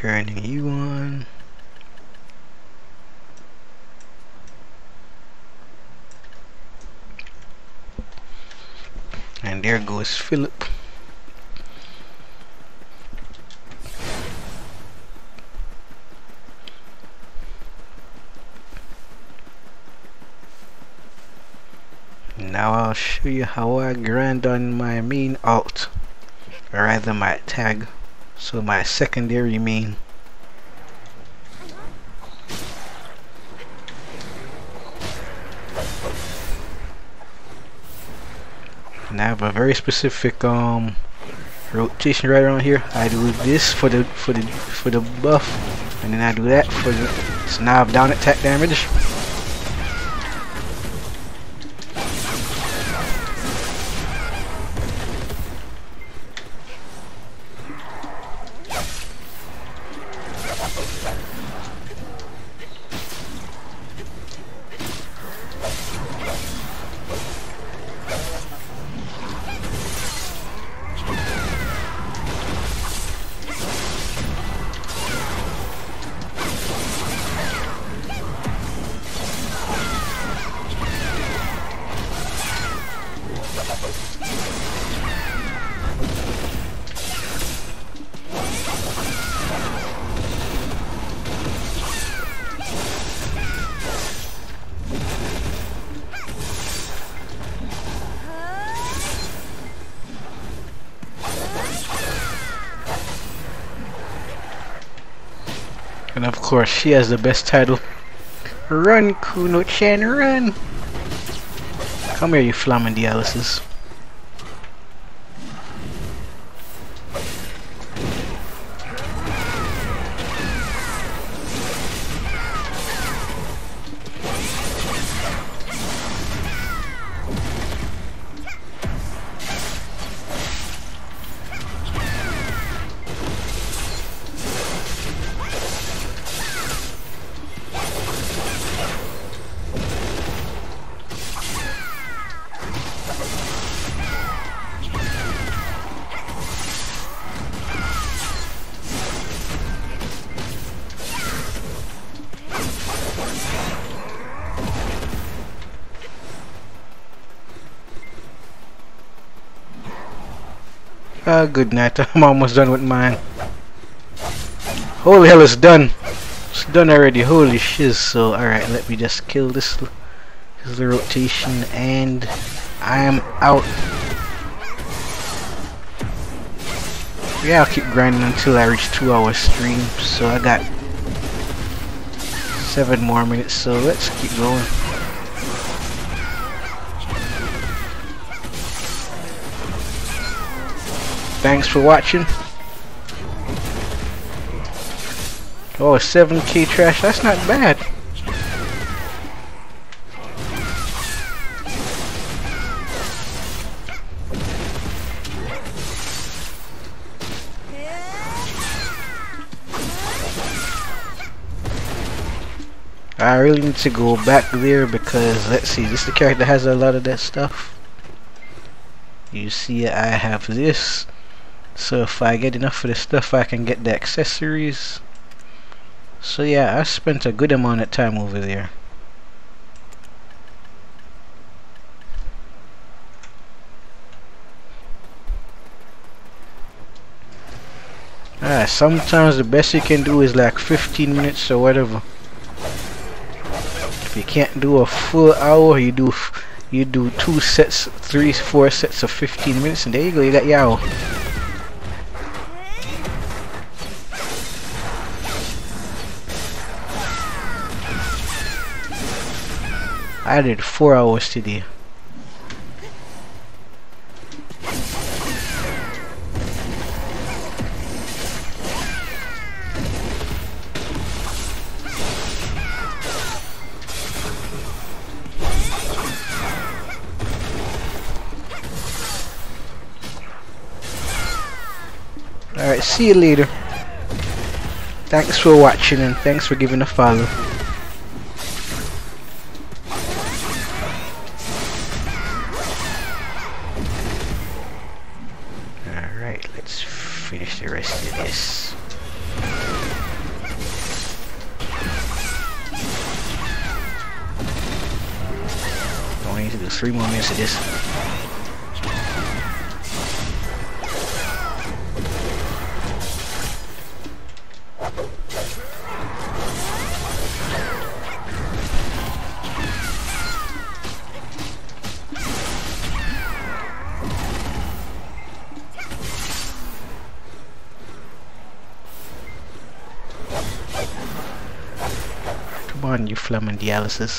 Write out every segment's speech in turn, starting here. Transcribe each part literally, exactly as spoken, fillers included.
Turning you on. And there goes Philip. Now I'll show you how I grind on my main alt, or rather my tag, so my secondary main. And I have a very specific um rotation right around here. I do this for the for the for the buff, and then I do that for the, so now I've down attack damage. And of course, she has the best title. Run, Kuno-chan, run! Come here, you flammendialysis. Ah, uh, good night. I'm almost done with mine. Holy hell, it's done. It's done already. Holy shiz. So, alright, let me just kill this, this is the rotation, and I am out. Yeah, I'll keep grinding until I reach two hour stream. So I got seven more minutes, so let's keep going. Thanks for watching. Oh, seven K trash, that's not bad. I really need to go back there because, let's see, this is the character that has a lot of that stuff. You see, I have this. So if I get enough of the stuff, I can get the accessories. So yeah, I spent a good amount of time over there. Ah, sometimes the best you can do is like fifteen minutes or whatever. If you can't do a full hour, you do you do two sets, three, four sets of fifteen minutes, and there you go, you got Yao. I did four hours today. Alright, see you later. Thanks for watching and thanks for giving a follow. Alright, let's finish the rest of this. we need to do three more minutes of this. Come on, you Fleming dialysis.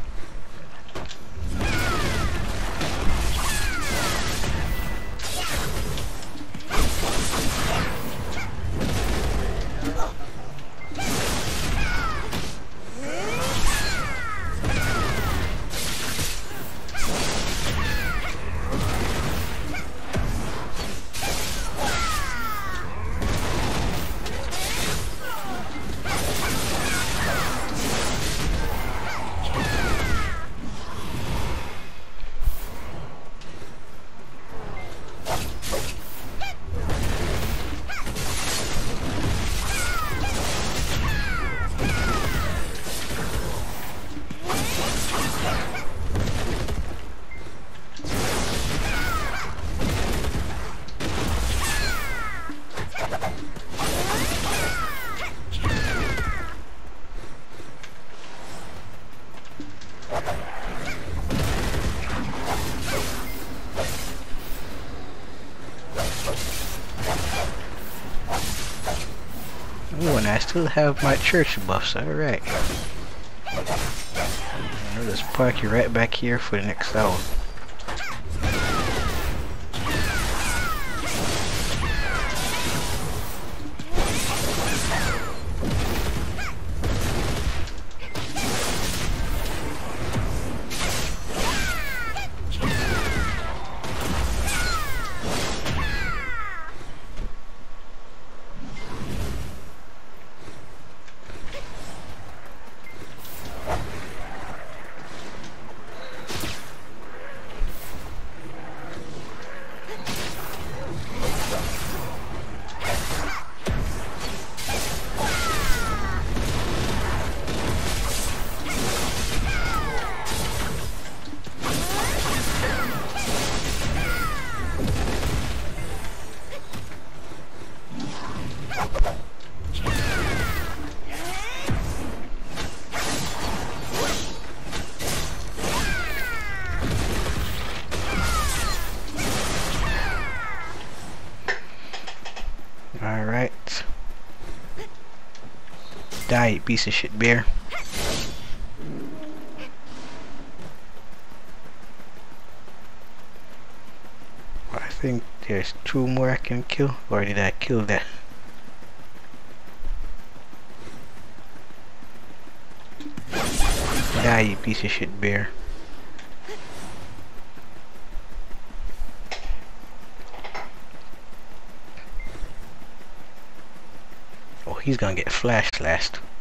Oh, and I still have my church buffs, alright. I'll just park you right back here for the next hour. Alright. Die, you piece of shit bear. I think there's two more I can kill, or did I kill that? Die, you piece of shit bear. Oh, he's gonna get flash slashed.